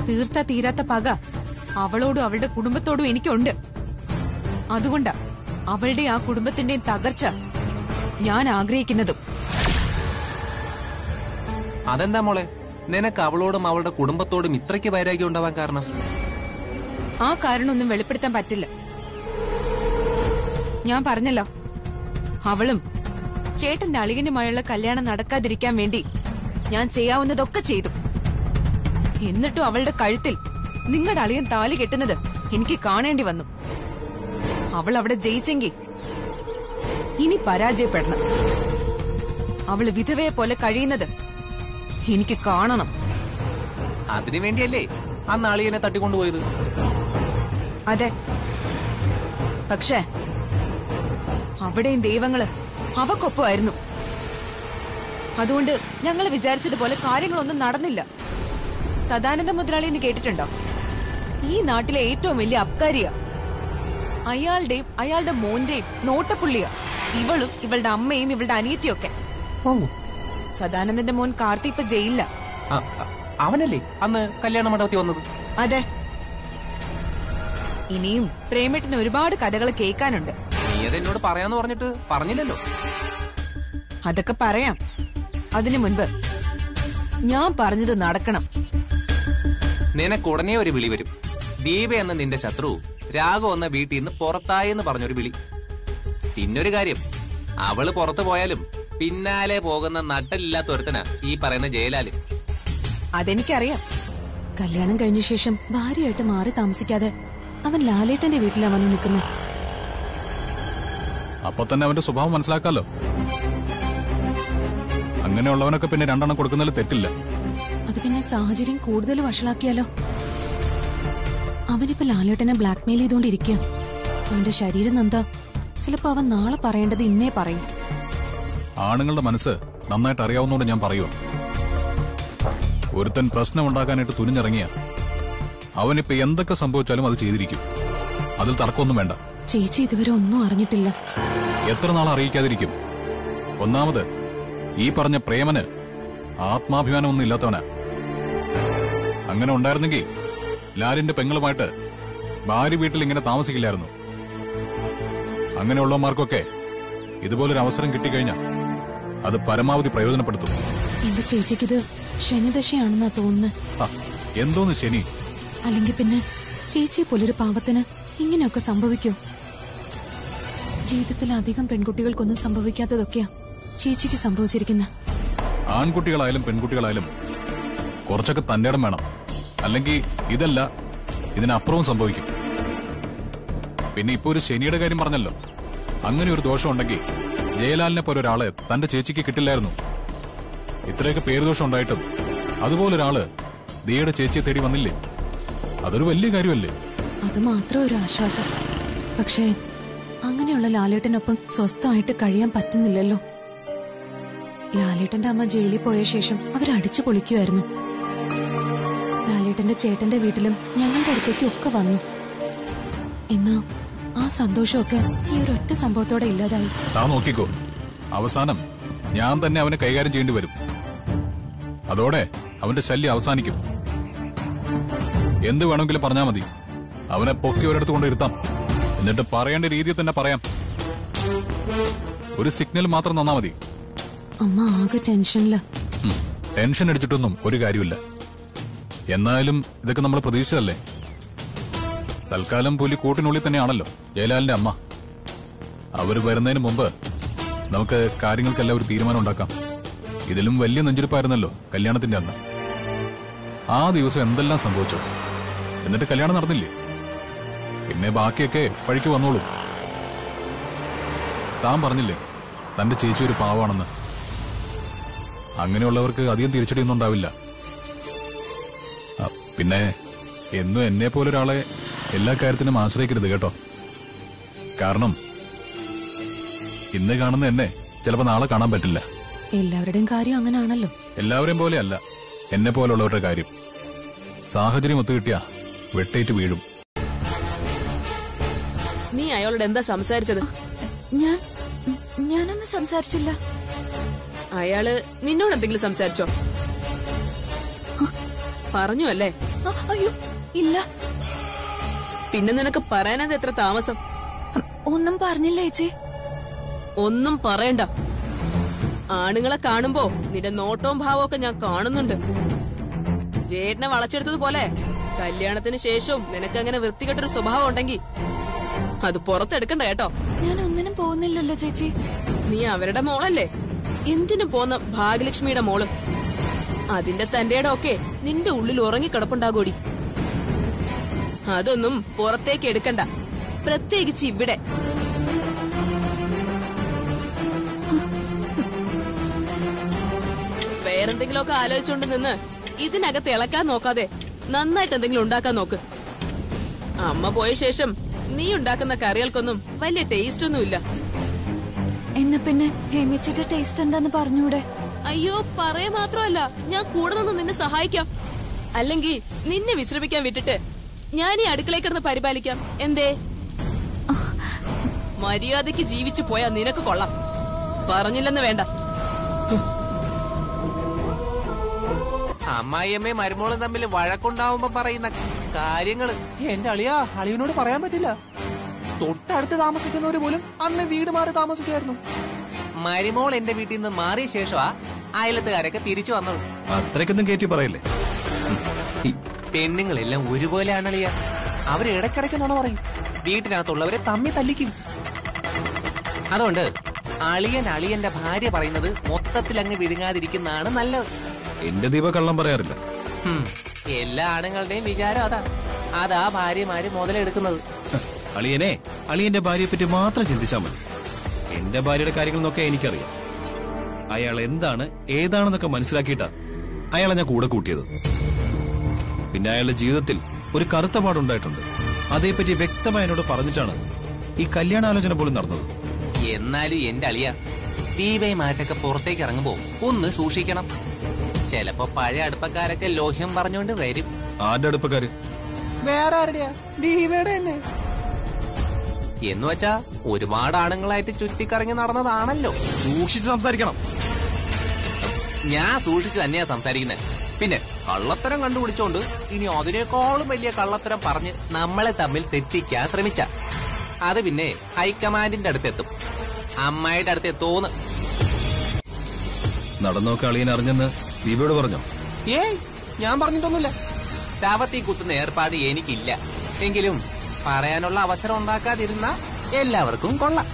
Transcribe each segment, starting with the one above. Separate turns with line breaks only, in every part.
തീർത്ത തീരാത്ത പക അവളോടും അവളുടെ കുടുംബത്തോടും എനിക്കുണ്ട്. അതുകൊണ്ടാ അവളുടെ ആ കുടുംബത്തിന്റെയും തകർച്ച ഞാൻ ആഗ്രഹിക്കുന്നതും.
അതെന്താ മോളെ, നിനക്ക് അവളോടും അവളുടെ കുടുംബത്തോടും ഇത്രയ്ക്ക് വൈരാഗ്യം ഉണ്ടാവാൻ കാരണം?
ആ കാരണമൊന്നും വെളിപ്പെടുത്താൻ പറ്റില്ല. ഞാൻ പറഞ്ഞല്ലോ, അവളും ചേട്ടന്റെ അളിയനുമായുള്ള കല്യാണം നടക്കാതിരിക്കാൻ വേണ്ടി ഞാൻ ചെയ്യാവുന്നതൊക്കെ ചെയ്തു. എന്നിട്ടും അവളുടെ കഴുത്തിൽ നിങ്ങളുടെ അളിയൻ താലി കെട്ടുന്നത് എനിക്ക് കാണേണ്ടി വന്നു. അവൾ അവിടെ ജയിച്ചെങ്കിൽ ഇനി പരാജയപ്പെടണം. അവള് വിധവയെ പോലെ കഴിയുന്നത് എനിക്ക് കാണണം.
അതിനു വേണ്ടിയല്ലേ അന്ന് അളിയനെ തട്ടിക്കൊണ്ടുപോയത്?
അതെ, പക്ഷേ അവിടെയും ദൈവങ്ങള് അവക്കൊപ്പമായിരുന്നു. അതുകൊണ്ട് ഞങ്ങൾ വിചാരിച്ചതുപോലെ കാര്യങ്ങളൊന്നും നടന്നില്ല. സദാനന്ദ മുതലാളിന്ന് കേട്ടിട്ടുണ്ടോ? ഈ നാട്ടിലെ ഏറ്റവും വലിയ അബ്കാരിയാ. അയാളുടെയും അയാളുടെ മോന്റെയും നോട്ടപ്പുള്ളിയാ ഇവളും ഇവളുടെ അമ്മയും ഇവളുടെ അനിയത്തിയൊക്കെ. സദാനന്ദന്റെ മോൻ കാർത്തി ഇപ്പൊ ജയിലില്ല.
അവനല്ലേ അന്ന് കല്യാണ മണ്ഡപത്തിൽ വന്നത്?
അതെ. ഇനിയും പ്രേമേട്ടന് ഒരുപാട് കഥകൾ കേൾക്കാനുണ്ട്.
നീ അതെന്നോട് പറയാന്ന് പറഞ്ഞിട്ട് പറഞ്ഞില്ലല്ലോ.
അതൊക്കെ പറയാം. അതിനു മുൻപ് ഞാൻ പറഞ്ഞത് നടക്കണം.
നിനക്ക് ഉടനെ ഒരു വിളി വരും. ദീപ എന്ന നിന്റെ ശത്രു രാഘവ എന്ന വീട്ടിൽ നിന്ന് പുറത്തായെന്ന് പറഞ്ഞൊരു വിളി. പിന്നൊരു കാര്യം, അവള് പുറത്തു പോയാലും പിന്നാലെ പോകുന്ന നട്ടലില്ലാത്ത ഒരുത്തനാ ഈ പറയുന്ന ജയലാല്.
അതെനിക്കറിയാം.
കല്യാണം കഴിഞ്ഞ ശേഷം ഭാര്യയായിട്ട് മാറി താമസിക്കാതെ അവൻ ലാലേട്ടന്റെ വീട്ടിലാ വന്ന് നിൽക്കുന്നത്.
അപ്പൊ തന്നെ അവന്റെ സ്വഭാവം മനസ്സിലാക്കാലോ. അങ്ങനെയുള്ളവനൊക്കെ പിന്നെ രണ്ടെണ്ണം കൊടുക്കുന്നതിൽ തെറ്റില്ല.
അത് പിന്നെ സാഹചര്യം കൂടുതൽ വഷളാക്കിയാലോ? അവനിപ്പോ ലാലേട്ടനെ ബ്ലാക്ക്മെയിൽ ചെയ്തോണ്ടിരിക്കുക. അവന്റെ ശരീരം നന്ദ ചിലപ്പോ അവൻ നാളെ പറയേണ്ടത് ഇന്നേ പറയും.
ആണുങ്ങളുടെ മനസ്സ് നന്നായിട്ട് അറിയാവുന്നതുകൊണ്ട് ഞാൻ പറയുക, ഒരുത്തൻ പ്രശ്നം ഉണ്ടാക്കാനായിട്ട് തുനിഞ്ഞിറങ്ങിയ അവനിപ്പോ എന്തൊക്കെ സംഭവിച്ചാലും അത് ചെയ്തിരിക്കും. അതിൽ തർക്കമൊന്നും വേണ്ട.
ചേച്ചി ഇതുവരെ ഒന്നും അറിഞ്ഞിട്ടില്ല.
എത്ര നാൾ അറിയിക്കാതിരിക്കും? ഒന്നാമത് ഈ പറഞ്ഞ പ്രേമന് ആത്മാഭിമാനമൊന്നും ഇല്ലാത്തവനാ. അങ്ങനെ ഉണ്ടായിരുന്നെങ്കിൽ ലാലിന്റെ പെങ്ങളുമായിട്ട് ഭാര്യ വീട്ടിൽ ഇങ്ങനെ താമസിക്കില്ലായിരുന്നു. അങ്ങനെയുള്ളമാർക്കൊക്കെ ഇതുപോലൊരു അവസരം കിട്ടിക്കഴിഞ്ഞാൽ അത് പരമാവധി പ്രയോജനപ്പെടുത്തും.
എന്റെ ചേച്ചിക്കിത് ശനിദശയാണെന്നാ തോന്നുന്നത്.
എന്തോന്ന് ശനി?
അല്ലെങ്കിൽ പിന്നെ ചേച്ചിയെ പോലൊരു പാവത്തിന് ഇങ്ങനെയൊക്കെ സംഭവിക്കോ? ജീവിതത്തിൽ അധികം പെൺകുട്ടികൾക്കൊന്നും സംഭവിക്കാത്തതൊക്കെയാ ചേച്ചിക്ക് സംഭവിച്ചിരിക്കുന്ന.
ആൺകുട്ടികളായാലും പെൺകുട്ടികളായാലും കുറച്ചൊക്കെ തന്റെ ഇടം വേണം. അല്ലെങ്കിൽ ഇതല്ല ഇതിനപ്പുറവും സംഭവിക്കും. പിന്നെ ഇപ്പൊ ഒരു ശനിയുടെ കാര്യം പറഞ്ഞല്ലോ. അങ്ങനെ ഒരു ദോഷം ഉണ്ടെങ്കിൽ ജയലാലിനെ പോലെ ഒരാളെ തന്റെ ചേച്ചിക്ക് കിട്ടില്ലായിരുന്നു. ഇത്രയൊക്കെ പേരുദോഷം ഉണ്ടായിട്ടും അതുപോലൊരാള് ദിയയുടെ ചേച്ചിയെ തേടി വന്നില്ലേ? അതൊരു വലിയ കാര്യമല്ലേ?
അത് മാത്രം ഒരു ആശ്വാസം. പക്ഷേ അങ്ങനെയുള്ള ലാലേട്ടനൊപ്പം സ്വസ്ഥമായിട്ട് കഴിയാൻ പറ്റുന്നില്ലല്ലോ. ലാലേട്ടന്റെ അമ്മ ജയിലിൽ പോയ ശേഷം അവരടിച്ചു പൊളിക്കുമായിരുന്നു. ലാലേട്ടന്റെ ചേട്ടന്റെ വീട്ടിലും ഞങ്ങളുടെ അടുത്തേക്കും ഒക്കെ വന്നു. എന്നാ ആ സന്തോഷമൊക്കെ ഈ ഒരൊറ്റ സംഭവത്തോടെ ഇല്ലാതായി.
താൻ നോക്കിക്കോ, അവസാനം ഞാൻ തന്നെ അവനെ കൈകാര്യം ചെയ്യേണ്ടി വരും. അതോടെ അവന്റെ ശല്യം അവസാനിക്കും. എന്ത് വേണമെങ്കിലും പറഞ്ഞാൽ മതി. അവനെ പൊക്കി ഒരിടത്ത് കൊണ്ടിരുത്താം. എന്നിട്ട് പറയേണ്ട രീതിയിൽ തന്നെ പറയാം. ഒരു സിഗ്നൽ മാത്രം തന്നാ മതി.
അമ്മ ആകെ ടെൻഷനില്.
ടെൻഷൻ അടിച്ചിട്ടൊന്നും ഒരു കാര്യമില്ല. എന്നാലും ഇതൊക്കെ നമ്മൾ പ്രതീക്ഷിച്ചതല്ലേ. തൽക്കാലം പുലി കൂട്ടിനുള്ളിൽ തന്നെയാണല്ലോ ജയലാലിന്റെ അമ്മ. അവര് വരുന്നതിന് മുമ്പ് നമുക്ക് കാര്യങ്ങൾക്കെല്ലാം ഒരു തീരുമാനം ഉണ്ടാക്കാം. ഇതിലും വലിയ നെഞ്ചിരിപ്പായിരുന്നല്ലോ കല്യാണത്തിന്റെ അന്ന്. ആ ദിവസം എന്തെല്ലാം സംഭവിച്ചു. എന്നിട്ട് കല്യാണം നടന്നില്ലേ? പിന്നെ ബാക്കിയൊക്കെ വഴിക്ക് വന്നോളൂ. താൻ പറഞ്ഞില്ലേ തന്റെ ചേച്ചി ഒരു പാവാണെന്ന്. അങ്ങനെയുള്ളവർക്ക് അധികം തിരിച്ചടിയൊന്നും ഉണ്ടാവില്ല. പിന്നെ എന്നും എന്നെ പോലൊരാളെ എല്ലാ കാര്യത്തിനും ആശ്രയിക്കരുത് കേട്ടോ. കാരണം ഇന്ന് കാണുന്ന എന്നെ ചിലപ്പോ നാളെ കാണാൻ പറ്റില്ല.
എല്ലാവരുടെയും കാര്യം അങ്ങനെയാണല്ലോ.
എല്ലാവരെയും പോലെയല്ല എന്നെ പോലുള്ളവരുടെ കാര്യം. സാഹചര്യം ഒത്തുകിട്ടിയാ വെട്ടേറ്റ് വീഴും.
നീ അയാളോട് എന്താ സംസാരിച്ചത്?
ഞാനൊന്നും സംസാരിച്ചില്ല.
അയാള് നിന്നോട് എന്തെങ്കിലും സംസാരിച്ചോ? പറഞ്ഞു അല്ലേ?
അയ്യോ ഇല്ല,
പിന്നെ നിനക്ക് പറയാനത് എത്ര താമസം?
ഒന്നും പറഞ്ഞില്ല ചേച്ചി.
ഒന്നും പറയണ്ട. ആണുങ്ങളെ കാണുമ്പോ നിന്റെ നോട്ടവും ഭാവവും ഒക്കെ ഞാൻ കാണുന്നുണ്ട്. ജേട്ടനെ വളച്ചെടുത്തതുപോലെ കല്യാണത്തിന് ശേഷവും നിനക്കങ്ങനെ വൃത്തികെട്ടൊരു സ്വഭാവം ഉണ്ടെങ്കിൽ അത് പുറത്തെടുക്കണ്ട കേട്ടോ.
ഞാൻ ഒന്നിനും പോകുന്നില്ലല്ലോ ചേച്ചി.
നീ അവരുടെ മോളല്ലേ, എന്തിനു പോന്ന ഭാഗ്യലക്ഷ്മിയുടെ മോള്. അതിന്റെ തന്റെയുടെ ഒക്കെ നിന്റെ ഉള്ളിൽ ഉറങ്ങിക്കിടപ്പുണ്ടാകൂടി. അതൊന്നും പുറത്തേക്ക് എടുക്കണ്ട, പ്രത്യേകിച്ച് ഇവിടെ. വേറെന്തെങ്കിലുമൊക്കെ ആലോചിച്ചോണ്ട് നിന്ന് ഇതിനകത്ത് ഇളക്കാൻ നോക്കാതെ നന്നായിട്ട് എന്തെങ്കിലും ഉണ്ടാക്കാൻ നോക്ക്. അമ്മ പോയ ശേഷം നീ ഉണ്ടാക്കുന്ന കറികൾക്കൊന്നും വലിയ ടേസ്റ്റ് ഒന്നുമില്ല.
എന്നാ പിന്നെ ഹേമിച്ചിട്ട് ടേസ്റ്റ് എന്താന്ന് പറഞ്ഞൂടെ?
അയ്യോ, പറയാ മാത്രമല്ല, ഞാൻ കൂടെ നിന്ന് നിന്നെ സഹായിക്കാം. അല്ലെങ്കിൽ നിന്നെ വിശ്രമിക്കാൻ വിട്ടിട്ട് ഞാൻ ഈ അടുക്കളയിൽ കിടന്ന് പരിപാലിക്കാം. എന്തേ? മര്യാദയ്ക്ക് ജീവിച്ചു പോയാ നിനക്ക് കൊള്ളാം. പറഞ്ഞില്ലെന്ന് വേണ്ട.
അമ്മായിയമ്മയും മരുമോളും തമ്മിൽ വഴക്കുണ്ടാവുമ്പോ പറയുന്ന കാര്യങ്ങള് എന്റെ അളിയനോട് പറയാൻ പറ്റില്ല. തൊട്ടടുത്ത് താമസിക്കുന്നവര് പോലും അന്ന് വീട് മാറി താമസിക്കായിരുന്നു. മരുമോൾ എന്റെ വീട്ടിൽ നിന്ന് മാറിയ ശേഷമാ അയലത്തുകാരൊക്കെ തിരിച്ചു വന്നത്.
അത്രയ്ക്കൊന്നും കയറ്റി പറയില്ലേ?
പെണ്ണുങ്ങളെല്ലാം ഒരുപോലെയാണ് അളിയ. അവര് ഇടയ്ക്കിടയ്ക്ക് നുണ പറയും. വീട്ടിനകത്തുള്ളവരെ തമ്മി തല്ലിക്കും. അതുകൊണ്ട് അളിയന്റെ ഭാര്യ പറയുന്നത് മൊത്തത്തിൽ അങ്ങ് വിഴുങ്ങാതിരിക്കുന്നതാണ് നല്ലത്.
എന്റെ ദീപ കള്ളം പറയാറില്ല.
എല്ലാ ആണുങ്ങളുടെയും വിചാരം അതാ ഭാര്യമാര് മുതലെടുക്കുന്നത്.
അളിയനെ അളിയന്റെ ഭാര്യയെ പറ്റി മാത്രം ചിന്തിച്ചാൽ മതി. എന്റെ ഭാര്യയുടെ കാര്യങ്ങൾ നോക്കാൻ എനിക്കറിയാം. അയാൾ എന്താണ് ഏതാണെന്നൊക്കെ മനസ്സിലാക്കിയിട്ടാ അയാളെ ഞാൻ കൂടെ കൂട്ടിയത്. പിന്നെ അയാളുടെ ജീവിതത്തിൽ ഒരു കറുത്ത പാടുണ്ടായിട്ടുണ്ട്. അതേപ്പറ്റി വ്യക്തമായി എന്നോട് പറഞ്ഞിട്ടാണ് ഈ കല്യാണാലോചന പോലും നടന്നത്.
എന്നാലും എന്റെ അളിയ, ദീപയുമായിട്ടൊക്കെ പുറത്തേക്ക് ഇറങ്ങുമ്പോ ഒന്ന് സൂക്ഷിക്കണം. ചിലപ്പോ പഴയ അടുപ്പക്കാരൊക്കെ ലോഹ്യം പറഞ്ഞുകൊണ്ട് വരും.
ആരുടെ അടുപ്പക്കാര്?
വേറെ ആരുടെയാ? ദീപയുടെ തന്നെ. എന്നുവെച്ചാ ഒരുപാട് ആണുങ്ങളായിട്ട് ചുറ്റിക്കറങ്ങി നടന്നതാണല്ലോ.
സൂക്ഷിച്ച് സംസാരിക്കണം.
ഞാൻ സൂക്ഷിച്ച് തന്നെയാ സംസാരിക്കുന്നത്. പിന്നെ കള്ളത്തരം കണ്ടുപിടിച്ചോണ്ട് ഇനി അതിനേക്കാളും വലിയ കള്ളത്തരം പറഞ്ഞ് നമ്മളെ തമ്മിൽ തെറ്റിക്കാൻ ശ്രമിച്ച അത് പിന്നെ ഹൈക്കമാൻഡിന്റെ അടുത്തെത്തും. അമ്മായിയുടെ അടുത്ത് എത്തോന്ന്
നടന്നോക്കെ അളിയൻ അറിഞ്ഞെന്ന് ദീപയോട് പറഞ്ഞോ?
ഏയ്, ഞാൻ പറഞ്ഞിട്ടൊന്നുമില്ല. ശവത്തി കുത്തുന്ന ഏർപ്പാട് എനിക്കില്ല. എങ്കിലും പറയാനുള്ള അവസരം ഉണ്ടാക്കാതിരുന്ന എല്ലാവർക്കും കൊള്ളാം.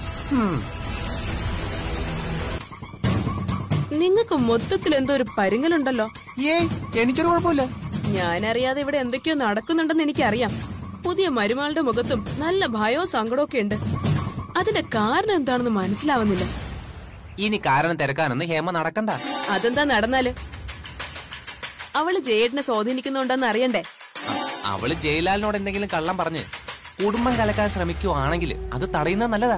നിങ്ങൾക്ക് മൊത്തത്തിൽ എന്തോ ഒരു പരുങ്ങലുണ്ടല്ലോ.
ഏയ്, എനിക്കൊരു കുഴപ്പമില്ല.
ഞാനറിയാതെ ഇവിടെ എന്തൊക്കെയോ നടക്കുന്നുണ്ടെന്ന് എനിക്കറിയാം. പുതിയ മരുമകളുടെ മുഖത്തും നല്ല ഭയവും സങ്കടവും ഒക്കെ ഉണ്ട്. അതിന്റെ കാരണം എന്താണെന്ന് മനസ്സിലാവുന്നില്ല.
ഇനി കാരണം തിരക്കാനൊന്നും ഹേമ നടക്കണ്ട.
അതെന്താ നടന്നാല്? അവള് ജയേട്ടനെ സ്വാധീനിക്കുന്നുണ്ടെന്ന് അറിയണ്ടേ?
അവള് ജയലാലിനോട് എന്തെങ്കിലും കള്ളം പറഞ്ഞ് കുടുംബം കലക്കാൻ ശ്രമിക്കുവാണെങ്കിൽ അത് തടയുന്നത് നല്ലതാ.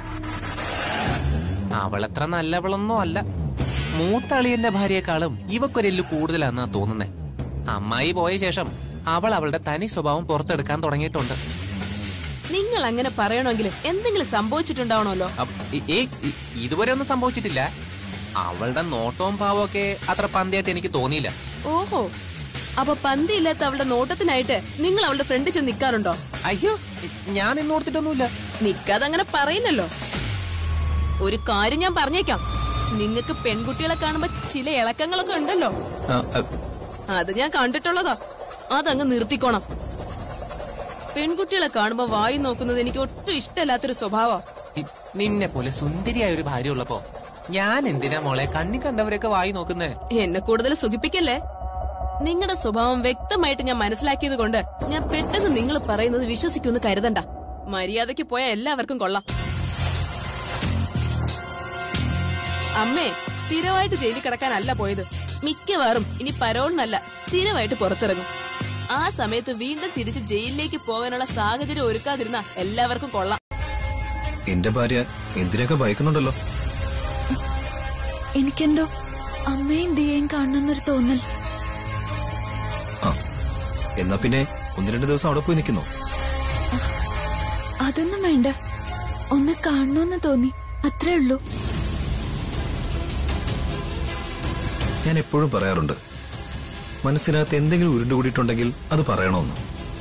അവളത്ര നല്ലവളൊന്നും അല്ല. മൂത്തളിയന്റെ ഭാര്യയെക്കാളും ഇവക്കൊരെല്ലു കൂടുതലാന്നാ തോന്നുന്നേ. അമ്മായി പോയ ശേഷം അവൾ അവളുടെ തനി സ്വഭാവം പുറത്തെടുക്കാൻ തുടങ്ങിയിട്ടുണ്ട്.
നിങ്ങൾ അങ്ങനെ പറയണമെങ്കിൽ എന്തെങ്കിലും സംഭവിച്ചിട്ടുണ്ടാവണമല്ലോ.
ഇതുവരെ ഒന്നും സംഭവിച്ചിട്ടില്ല. അവളുടെ നോട്ടവും ഭാവമൊക്കെ അത്ര പന്തിയായിട്ട് എനിക്ക് തോന്നിയില്ല.
ഓഹോ, അപ്പൊ പന്തിയില്ലാത്ത അവളുടെ നോട്ടത്തിനായിട്ട് നിങ്ങൾ അവളുടെ ഫ്രണ്ട് ചെന്ന് നിൽക്കാറുണ്ടോ?
അയ്യോ, ഞാൻ ഇന്നോർത്തിട്ടൊന്നുമില്ല.
നിക്കാതെ അങ്ങനെ പറയില്ലല്ലോ. ഒരു കാര്യം ഞാൻ പറഞ്ഞേക്കാം, നിങ്ങൾക്ക് പെൺകുട്ടികളെ കാണുമ്പോ ചില ഇളക്കങ്ങളൊക്കെ ഉണ്ടല്ലോ. അത് ഞാൻ കണ്ടിട്ടുള്ളതാ. അതങ്ങ് നിർത്തിക്കോണം. പെൺകുട്ടികളെ കാണുമ്പോ വായി നോക്കുന്നത് എനിക്ക് ഒട്ടും ഇഷ്ടമല്ലാത്തൊരു സ്വഭാവം.
നിന്നെ പോലെ സുന്ദരിയായ ഒരു ഭാര്യ ഉള്ളപ്പോ ഞാൻ എന്തിനാ മോളെ കണ്ണി കണ്ടവരൊക്കെ വായി നോക്കുന്നേ?
എന്നെ കൂടുതൽ സുഖിപ്പിക്കല്ലേ. നിങ്ങളുടെ സ്വഭാവം വ്യക്തമായിട്ട് ഞാൻ മനസ്സിലാക്കിയത് കൊണ്ട് ഞാൻ പെട്ടെന്ന് നിങ്ങൾ പറയുന്നത് വിശ്വസിക്കുമെന്ന് കരുതണ്ട. മര്യാദയ്ക്ക് പോയ എല്ലാവർക്കും കൊള്ളാം. അമ്മേ, സ്ഥിരമായിട്ട് ജയിലിൽ കിടക്കാനല്ല പോയത്. മിക്കവാറും ഇനി പരോളിനല്ല, സ്ഥിരമായിട്ട് പുറത്തിറങ്ങും. ആ സമയത്ത് വീണ്ടും തിരിച്ച് ജയിലിലേക്ക് പോകാനുള്ള സാഹചര്യം ഒരുക്കാതിരുന്ന എല്ലാവർക്കും കൊള്ളാം.
എന്റെ ഭാര്യ എന്തിനൊക്കെ ഭയക്കുന്നുണ്ടല്ലോ.
എനിക്കെന്തോ അമ്മയും ദിയയും കാണുന്നൊരു തോന്നൽ.
എന്നാ പിന്നെ 1-2 ദിവസം അവിടെ പോയി നിൽക്കുന്നു.
അതൊന്നും വേണ്ട, ഒന്ന് കാണണമെന്ന് തോന്നി, അത്രേ ഉള്ളൂ.
ഞാൻ എപ്പോഴും പറയാറുണ്ട്, മനസ്സിനകത്ത് എന്തെങ്കിലും ഉരുണ്ടുകൂടിയിട്ടുണ്ടെങ്കിൽ അത് പറയണമെന്ന്.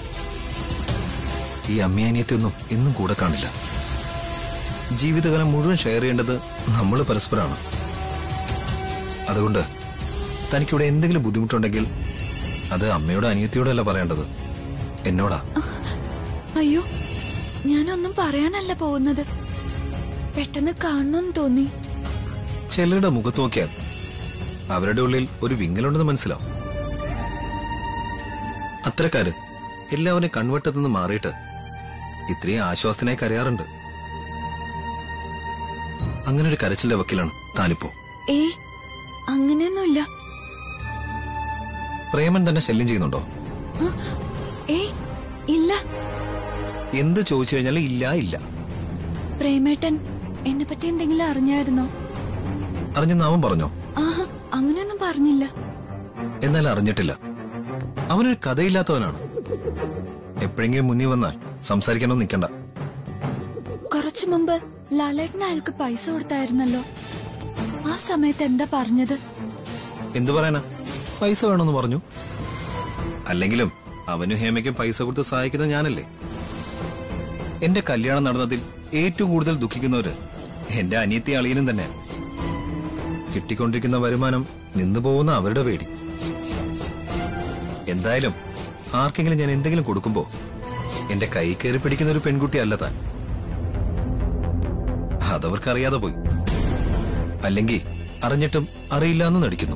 ഈ അമ്മയനിയത്തൊന്നും എന്നും കൂടെ കാണില്ല. ജീവിതകാലം മുഴുവൻ ഷെയർ ചെയ്യേണ്ടത് നമ്മൾ പരസ്പരമാണ്. അതുകൊണ്ട് തനിക്കിവിടെ എന്തെങ്കിലും ബുദ്ധിമുട്ടുണ്ടെങ്കിൽ അത് അമ്മയോട് അനിയത്തിയോടല്ല പറയേണ്ടത്, എന്നോടാ.
അയ്യോ, ഞാനൊന്നും പറയാനല്ല പോകുന്നത്. പെട്ടെന്ന് കാണണമെന്ന് തോന്നി.
ചിലരുടെ മുഖത്ത് നോക്കിയാൽ അവരുടെ ഉള്ളിൽ ഒരു വിങ്ങലുണ്ടെന്ന് മനസ്സിലാവും. അത്തരക്കാര് എല്ലാവരും കൺവെട്ടത്തുനിന്ന് മാറിയിട്ട് ഇത്രയും ആശ്വാസത്തിനായി കരയാറുണ്ട്. അങ്ങനെ ഒരു കരച്ചിലെ വക്കിലാണ് താനിപ്പോ.
ഏയ്, അങ്ങനെയൊന്നുമില്ല.
പ്രേമൻ തന്നെ ശല്യം ചെയ്യുന്നുണ്ടോ?
ഏയ്, ഇല്ല.
എന്ത് ചോദിച്ചു കഴിഞ്ഞാലും ഇല്ല ഇല്ല.
പ്രേമേട്ടൻ എന്നെ പറ്റി എന്തെങ്കിലും അറിഞ്ഞായിരുന്നോ?
അറിഞ്ഞെന്ന് അവൻ പറഞ്ഞോ?
ആഹാ, അങ്ങനെയൊന്നും പറഞ്ഞില്ല.
എന്നാൽ അറിഞ്ഞിട്ടില്ല. അവനൊരു കഥയില്ലാത്തവനാണ്. എപ്പോഴെങ്കിലും മുന്നിൽ വന്നാൽ സംസാരിക്കാനോ നിൽക്കണ്ട.
കുറച്ചു മുമ്പ് ലാലേട്ടന് അയാൾക്ക് പൈസ കൊടുത്തായിരുന്നല്ലോ. ആ സമയത്ത് എന്താ പറഞ്ഞത്?
എന്തു പറയാനാ, പൈസ വേണമെന്ന് പറഞ്ഞു. അല്ലെങ്കിലും അവനും ഹേമയ്ക്കും പൈസ കൊടുത്ത് സഹായിക്കുന്നത് ഞാനല്ലേ. എന്റെ കല്യാണം നടന്നതിൽ ഏറ്റവും കൂടുതൽ ദുഃഖിക്കുന്നവര് എന്റെ അനിയത്തി അളിയനും തന്നെ. കിട്ടിക്കൊണ്ടിരിക്കുന്ന വരുമാനം നിന്നു പോകുന്ന അവരുടെ പേടി. എന്തായാലും ആർക്കെങ്കിലും ഞാൻ എന്തെങ്കിലും കൊടുക്കുമ്പോ എന്റെ കൈ കയറി പിടിക്കുന്ന ഒരു പെൺകുട്ടി അല്ല താൻ. അതവർക്കറിയാതെ പോയി. അല്ലെങ്കിൽ അറിഞ്ഞിട്ടും അറിയില്ല എന്ന് നടിക്കുന്നു.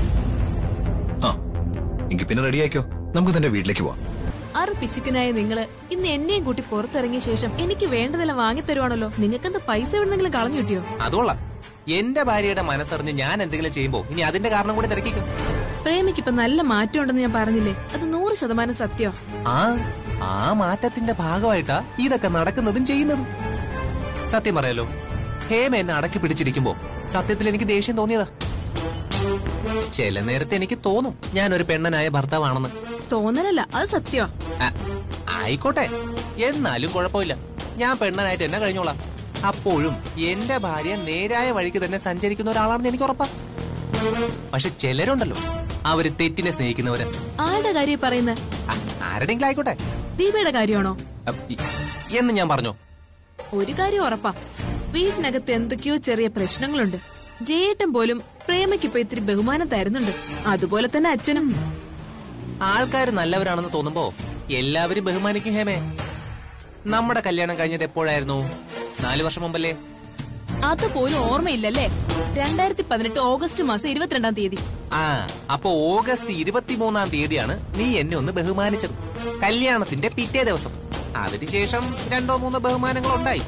ആ, എങ്കിൽ പിന്നെ റെഡിയാക്കോ, നമുക്ക് തന്നെ വീട്ടിലേക്ക് പോവാം.
പിശുക്കനായ നിങ്ങള് ഇന്ന് എന്നെയും കൂട്ടി പുറത്തിറങ്ങിയ ശേഷം എനിക്ക് വേണ്ടതെല്ലാം വാങ്ങിത്തരുവാണല്ലോ. നിങ്ങൾക്കെന്ത് പൈസ എവിടെന്നെങ്കിലും കളഞ്ഞു കിട്ടിയോ?
അതുകൊള്ളാം. എന്റെ ഭാര്യയുടെ മനസ്സറിഞ്ഞ് ഞാൻ എന്തെങ്കിലും ചെയ്യുമ്പോ ഇനി അതിന്റെ കാരണം കൂടി തിരക്കിക്കും.
പ്രേമിക്കിപ്പോ നല്ല മാറ്റം ഉണ്ടെന്ന് ഞാൻ പറഞ്ഞില്ലേ, അത് 100% സത്യം.
ആ മാറ്റത്തിന്റെ ഭാഗമായിട്ടാ ഇതൊക്കെ നടക്കുന്നതും ചെയ്യുന്നതും. സത്യം പറയാലോ, ഹേമ എന്നെ അടക്കി പിടിച്ചിരിക്കുമ്പോ സത്യത്തിൽ എനിക്ക് ദേഷ്യം തോന്നിയതാ. ചില നേരത്തെ എനിക്ക് തോന്നും ഞാൻ ഒരു പെണ്ണനായ ഭർത്താവാണെന്ന്.
തോന്നലല്ല, അത് സത്യമാ.
ആയിക്കോട്ടെ, എന്നാലും കുഴപ്പമില്ല. ഞാൻ പെണ്ണനായിട്ട് എന്നെ കഴിഞ്ഞോളാം. അപ്പോഴും എന്റെ ഭാര്യ നേരായ വഴിക്ക് തന്നെ സഞ്ചരിക്കുന്ന ഒരാളാണെന്ന് എനിക്ക് ഉറപ്പാ. പക്ഷെ ചിലരുണ്ടല്ലോ, അവര് തെറ്റിനെ സ്നേഹിക്കുന്നവര്.
ആരുടെ കാര്യം പറയുന്നത്?
ആരുടെങ്കിലും ആയിക്കോട്ടെ.
ദീപയുടെ കാര്യമാണോ
എന്ന് ഞാൻ പറഞ്ഞോ?
ഒരു കാര്യം ഉറപ്പാ, വീട്ടിനകത്ത് എന്തൊക്കെയോ ചെറിയ പ്രശ്നങ്ങളുണ്ട്. ജയേട്ടൻ പോലും പ്രേമയ്ക്കിപ്പോ ഇത്തിരി ബഹുമാനം തരുന്നുണ്ട്. അതുപോലെ തന്നെ അച്ഛനും.
ആൾക്കാര് നല്ലവരാണെന്ന് തോന്നുമ്പോ എല്ലാവരും ബഹുമാനിക്കും ഹേമേ. നമ്മുടെ കല്യാണം കഴിഞ്ഞത് എപ്പോഴായിരുന്നു? 4 വർഷം മുമ്പല്ലേ?
അതുപോലും ഓർമ്മയില്ലല്ലേ? 2018 ഓഗസ്റ്റ് മാസം 22-ാം തീയതി.
അപ്പൊ ഓഗസ്റ്റ് 23-ാം തീയതിയാണ് നീ എന്നെ ഒന്ന് ബഹുമാനിച്ചത്. കല്യാണത്തിന്റെ പിറ്റേ ദിവസം. അതിനുശേഷം 2-3 ബഹുമാനങ്ങൾ ഉണ്ടായി.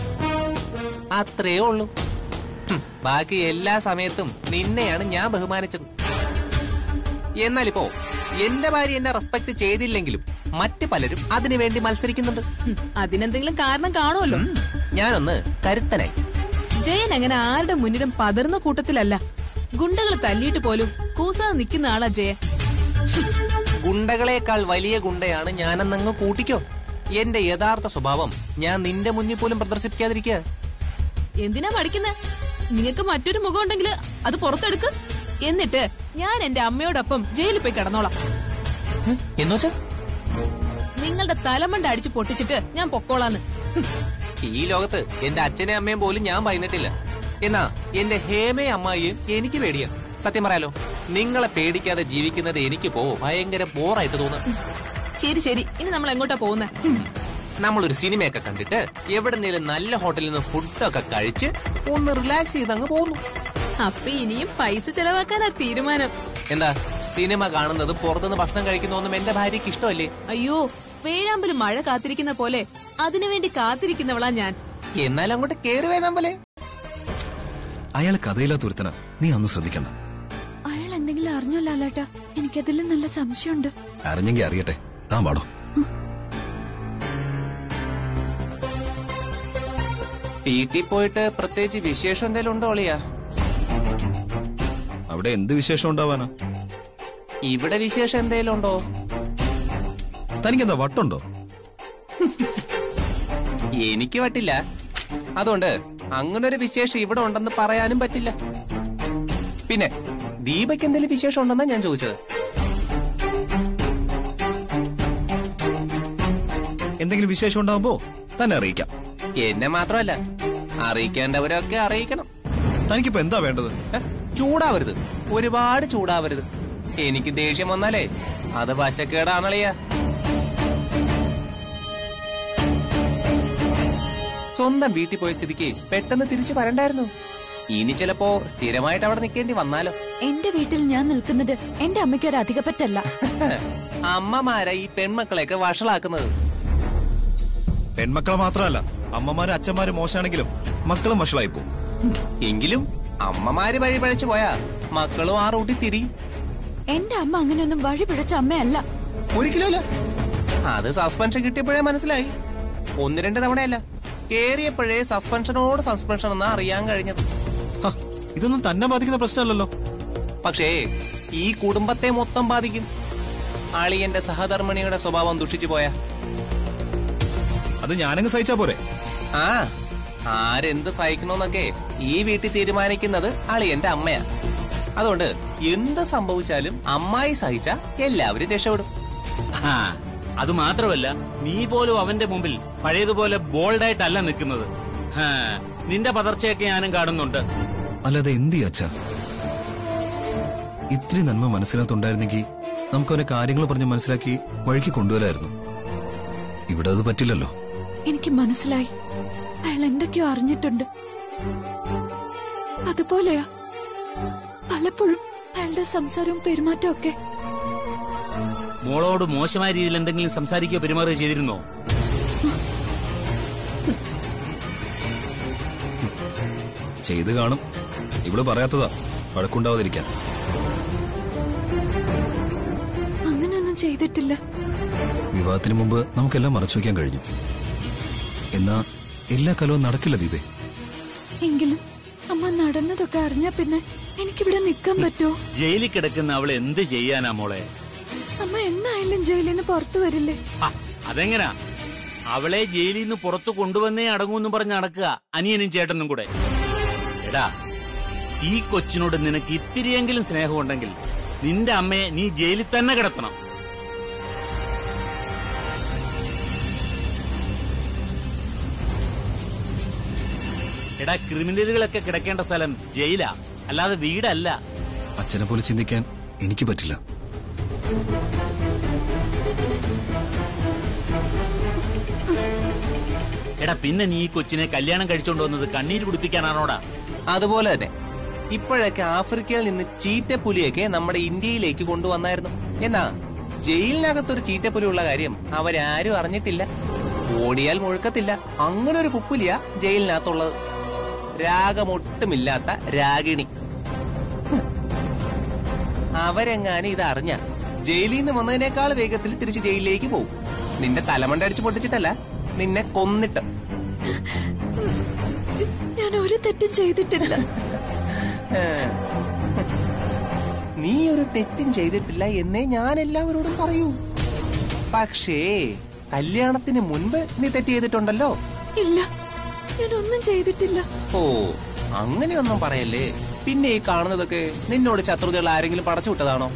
അത്രേ ഉള്ളൂ. ബാക്കി എല്ലാ സമയത്തും നിന്നെയാണ് ഞാൻ ബഹുമാനിച്ചത്. എന്നാലിപ്പോ എന്റെ ഭാര്യ എന്നെ റെസ്പെക്ട് ചെയ്തില്ലെങ്കിലും മറ്റു പലരും അതിനുവേണ്ടി മത്സരിക്കുന്നുണ്ട്.
അതിനെന്തെങ്കിലും കാരണം കാണുമല്ലോ.
ഞാനൊന്ന് കരുത്തനായി.
ജയൻ അങ്ങനെ ആരുടെ മുന്നിലും പതർന്ന കൂട്ടത്തിലല്ല. ഗുണ്ടകൾ തല്ലിയിട്ട് പോലും കൂസാതെ നിൽക്കുന്ന ആളാ ജയൻ.
ഗുണ്ടകളെക്കാൾ വലിയ ഗുണ്ടയാണ് ഞാനെന്നങ്ങ് കൂട്ടിക്കോ. എന്റെ യഥാർത്ഥ സ്വഭാവം ഞാൻ നിന്റെ മുന്നിൽ പോലും പ്രദർശിപ്പിക്കാതിരിക്കുക.
എന്തിനാ പഠിക്കുന്നത്? നിങ്ങൾക്ക് മറ്റൊരു മുഖം ഉണ്ടെങ്കിൽ അത് പുറത്തെടുക്ക്. എന്നിട്ട് ഞാൻ എന്റെ അമ്മയോടൊപ്പം ജയിലിൽ പോയി കിടന്നോളാം.
എന്നുവെച്ചാ
നിങ്ങളുടെ തലമണ്ട അടിച്ച് പൊട്ടിച്ചിട്ട് ഞാൻ പൊക്കോളാന്ന്.
ഈ ലോകത്ത് എന്റെ അച്ഛനെയും അമ്മയും പോലും ഞാൻ പറയുന്നിട്ടില്ല. എന്നാ എന്റെ ഹേമയും അമ്മായിയും എനിക്ക് പേടിയാ. സത്യം പറയാലോ, നിങ്ങളെ പേടിക്കാതെ ജീവിക്കുന്നത് എനിക്ക് ഭയങ്കര ബോറായിട്ട് തോന്നുന്നു.
ശരി ശരി, ഇനി നമ്മൾ എങ്ങോട്ടാ പോകുന്നത്?
നമ്മളൊരു സിനിമയൊക്കെ കണ്ടിട്ട് എവിടെന്നേലും നല്ല ഹോട്ടലിൽ നിന്ന് ഫുഡൊക്കെ കഴിച്ച് ഒന്ന് റിലാക്സ് ചെയ്ത് അങ്ങ് പോകുന്നു.
അപ്പൊ ഇനിയും പൈസ ചെലവാക്കാനാ തീരുമാനം.
എന്താ, സിനിമ കാണുന്നത് പുറത്തുനിന്ന് ഭക്ഷണം കഴിക്കുന്നൊന്നും എന്റെ ഭാര്യക്ക് ഇഷ്ടമല്ലേ?
അയ്യോ, വേഴാമ്പല് മഴ കാത്തിരിക്കുന്ന പോലെ അതിനുവേണ്ടി കാത്തിരിക്കുന്നവളാ ഞാൻ.
എന്നാലും അങ്ങോട്ട് കേറി വേണാമ്പലേ.
അയാൾ കഥയില്ലാത്തൊരുത്തന, നീ ഒന്നും ശ്രദ്ധിക്കണ്ട.
അയാൾ എന്തെങ്കിലും അറിഞ്ഞോ ലാലേട്ടാ? എനിക്കതിൽ നല്ല സംശയമുണ്ട്.
അറിഞ്ഞെങ്കിൽ അറിയട്ടെ, താൻ പാടോ.
വീട്ടിൽ പോയിട്ട് പ്രത്യേകിച്ച് വിശേഷം എന്തെങ്കിലും ഉണ്ടോ അളിയാ?
അവിടെ എന്ത് വിശേഷം ഉണ്ടാവാനാ?
ഇവിടെ വിശേഷം എന്തേലും ഉണ്ടോ?
തനിക്കെന്താ വട്ടുണ്ടോ?
എനിക്ക് വട്ടില്ല. അതുകൊണ്ട് അങ്ങനൊരു വിശേഷം ഇവിടെ ഉണ്ടെന്ന് പറയാനും പറ്റില്ല. പിന്നെ ദീപയ്ക്ക് എന്തെങ്കിലും വിശേഷം ഉണ്ടെന്നാ ഞാൻ ചോദിച്ചത്.
എന്തെങ്കിലും വിശേഷം ഉണ്ടാവുമ്പോ തന്നെ അറിയിക്കാം.
എന്നെ മാത്രമല്ല, അറിയിക്കേണ്ടവരൊക്കെ അറിയിക്കണം.
തനിക്കിപ്പോ എന്താ വേണ്ടത്?
ചൂടാവരുത്, ഒരുപാട് ചൂടാവരുത്. എനിക്ക് ദേഷ്യം വന്നാലേ അത് വശക്കേടാണളിയ. സ്വന്തം വീട്ടിൽ പോയ സ്ഥിതിക്ക് പെട്ടെന്ന് തിരിച്ചു വരണ്ടായിരുന്നു. ഇനി ചിലപ്പോ സ്ഥിരമായിട്ട് അവിടെ നിൽക്കേണ്ടി വന്നാലോ?
എന്റെ വീട്ടിൽ ഞാൻ നിൽക്കുന്നത് എന്റെ അമ്മയ്ക്ക് ഒരു അധികപ്പറ്റല്ല.
അമ്മമാരെ ഈ പെൺമക്കളെയൊക്കെ വഷളാക്കുന്നത്.
പെൺമക്കളെ മാത്രമല്ല, അമ്മമാരും അച്ഛന്മാരും മോശമാണെങ്കിലും മക്കളും വഷളായി പോകും.
എങ്കിലും അമ്മമാര് വഴി പഴച്ചു പോയാ മക്കളും ആ റൂട്ടിൽ തിരിയും.
എന്റെ അമ്മ അങ്ങനെയൊന്നും വഴി പിഴച്ച അമ്മയല്ല.
ഒരിക്കലും ഇല്ല. അത് സസ്പെൻഷൻ കിട്ടിയപ്പോഴേ മനസ്സിലായി. 1-2 തവണയല്ല, കേറിയപ്പോഴേ സസ്പെൻഷനോട് സസ്പെൻഷൻ എന്നാ അറിയാൻ കഴിഞ്ഞത്.
ഇതൊന്നും തന്നെ ബാധിക്കുന്ന പ്രശ്നമല്ലല്ലോ.
പക്ഷേ ഈ കുടുംബത്തെ മൊത്തം ബാധിക്കും. അളിയന്റെ സഹധർമ്മിണിയുടെ സ്വഭാവം ദുഷിച്ചു പോയാ
അത് ഞാനങ്ങ് സഹിച്ചാ പോരെ?
ആ, ആരെന്ത് സഹിക്കണോന്നൊക്കെ ഈ വീട്ടിൽ തീരുമാനിക്കുന്നത് അളിയന്റെ അമ്മയാ. അതുകൊണ്ട് എന്ത് സംഭവിച്ചാലും അമ്മായി സഹിച്ച എല്ലാവരും രക്ഷപ്പെടും.
അത് മാത്രമല്ല, നീ പോലും അവന്റെ മുമ്പിൽ പഴയതുപോലെ ബോൾഡായിട്ടല്ല നിൽക്കുന്നത്. നിന്റെ പതർച്ചയൊക്കെ ഞാനും കാണുന്നുണ്ട്.
അല്ലാതെ എന്ത് അച്ഛാ, ഇത്തിരി നന്മ മനസ്സിനകത്തുണ്ടായിരുന്നെങ്കിൽ നമുക്ക് അവനെ കാര്യങ്ങൾ പറഞ്ഞ് മനസ്സിലാക്കി വഴിക്ക് കൊണ്ടുവരായിരുന്നു. ഇവിടെ അത് പറ്റില്ലല്ലോ.
എനിക്ക് മനസ്സിലായി, അയാൾ എന്തൊക്കെയോ അറിഞ്ഞിട്ടുണ്ട്. അതുപോലെയാ പലപ്പോഴും അയാളുടെ സംസാരവും പെരുമാറ്റവും ഒക്കെ.
മോളോട് മോശമായ രീതിയിൽ എന്തെങ്കിലും സംസാരിക്കുകയോ പെരുമാറുകയോ ചെയ്തിരുന്നോ?
ചെയ്ത് കാണും. ഇവള് പറയാത്തതാ വഴക്കുണ്ടാവാതിരിക്കാൻ.
അങ്ങനെയൊന്നും ചെയ്തിട്ടില്ല.
വിവാഹത്തിന് മുമ്പ് നമുക്കെല്ലാം മറച്ചു വയ്ക്കാൻ കഴിഞ്ഞു. എന്നാ എല്ലാ കാലവും നടക്കില്ല ദീപേ.
എങ്കിലും അമ്മ നടന്നതൊക്കെ അറിഞ്ഞാ പിന്നെ എനിക്കിവിടെ നിൽക്കാൻ പറ്റുമോ?
ജയിലിൽ കിടക്കുന്ന അവൾ എന്ത് ചെയ്യാനാ മോളെ?
അമ്മ എന്നായാലും ജയിലിൽ നിന്ന് പുറത്തു വരില്ലേ?
അതെങ്ങനാ? അവളെ ജയിലിൽ നിന്ന് പുറത്തു കൊണ്ടുവന്നേ അടങ്ങൂന്ന് പറഞ്ഞ് നടക്കുക അനിയനും ചേട്ടനും കൂടെ. എടാ, ഈ കൊച്ചിനോട് നിനക്ക് ഇത്തിരിയെങ്കിലും സ്നേഹമുണ്ടെങ്കിൽ നിന്റെ അമ്മയെ നീ ജയിലിൽ തന്നെ കിടത്തണം. എടാ, ക്രിമിനലുകളൊക്കെ കിടക്കേണ്ട സ്ഥലം ജയിലാ, അല്ലാതെ വീടല്ല.
അച്ഛനെ പോലെ ചിന്തിക്കാൻ എനിക്ക് പറ്റില്ല.
എടാ, പിന്നെ നീ ഈ കൊച്ചിനെ കല്യാണം കഴിച്ചോണ്ട് വന്നത് കണ്ണീര് കുടിപ്പിക്കാനാണോടാ?
അതുപോലെ തന്നെ ഇപ്പോഴൊക്കെ ആഫ്രിക്കയിൽ നിന്ന് ചീറ്റപ്പുലിയൊക്കെ നമ്മുടെ ഇന്ത്യയിലേക്ക് കൊണ്ടുവന്നായിരുന്നു. എന്നാ ജയിലിനകത്തൊരു ചീറ്റപ്പുലി ഉള്ള കാര്യം അവരാരും അറിഞ്ഞിട്ടില്ല. ഓടിയാൽ മുഴുക്കത്തില്ല, അങ്ങനെ ഒരു പുപ്പുലിയാ ജയിലിനകത്തുള്ളത്. രാഗമൊട്ടുമില്ലാത്ത രാഗിണി. അവരെങ്ങാനും ഇത് അറിഞ്ഞ ജയിലിൽ നിന്ന് വന്നതിനേക്കാൾ വേഗത്തിൽ തിരിച്ച് ജയിലിലേക്ക് പോകും. നിന്റെ തലമണ്ട അടിച്ചു പൊട്ടിച്ചിട്ടല്ല, നിന്നെ കൊന്നിട്ട്.
ഞാൻ ഒരു തെറ്റും ചെയ്തിട്ടില്ല.
നീ ഒരു തെറ്റും ചെയ്തിട്ടില്ല എന്നേ ഞാൻ എല്ലാവരോടും പറയൂ. പക്ഷേ കല്യാണത്തിന് മുൻപ് നീ തെറ്റ് ചെയ്തിട്ടുണ്ടല്ലോ.
ഇല്ല, ഞാൻ ഒന്നും ചെയ്തിട്ടില്ല.
ഓ, അങ്ങനെയൊന്നും പറയല്ലേ. പിന്നെ ഈ കാണുന്നതൊക്കെ നിന്നോട് ശത്രുതകൾ ആരെങ്കിലും പടച്ചു വിട്ടതാണോ?